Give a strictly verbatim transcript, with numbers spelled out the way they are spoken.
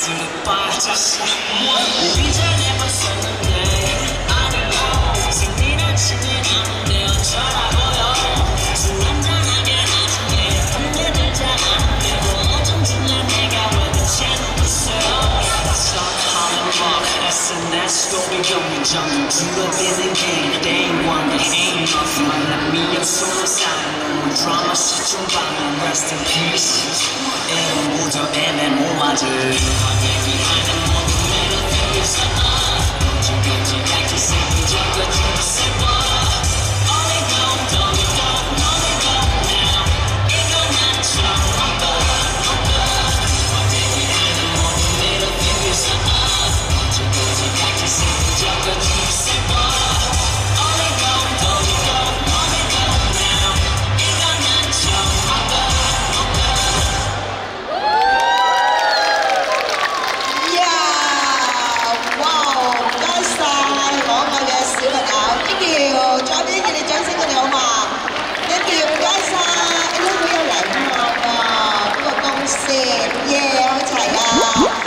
술에 빠졌어 우리 전에 봤었는데 아니요 생리를 치는 않은데 어쩌라고요 술 한잔하게 나중에 혼내들자 않은데도 어쩐지 난 내가 왜 대체 누구세요 That's all Harlem Rock 에스엔에스 도비경이 점점 줄어드는 game They ain't one, they ain't nothing 만남이 없어서 사는 놈은 드라마 시중 밤은 Rest in peace 이런 무저 애매모호하지 얘기하는 모든 멜로디 있어 언제까지 같이 생긴 적도 주세요 All they go, all they go, all they go now 이건 난 처음 봐, 봐 얘기하는 모든 멜로디 있어 언제까지 같이 생긴 적도 주세요 All they go, all they go, all they go now 이건 난 처음 봐 Thank you， 再俾佢哋掌聲佢哋好嘛 ？Thank you， 唔該晒，你都好有禮貌㗎，嗰個公司，耶，好齊啊！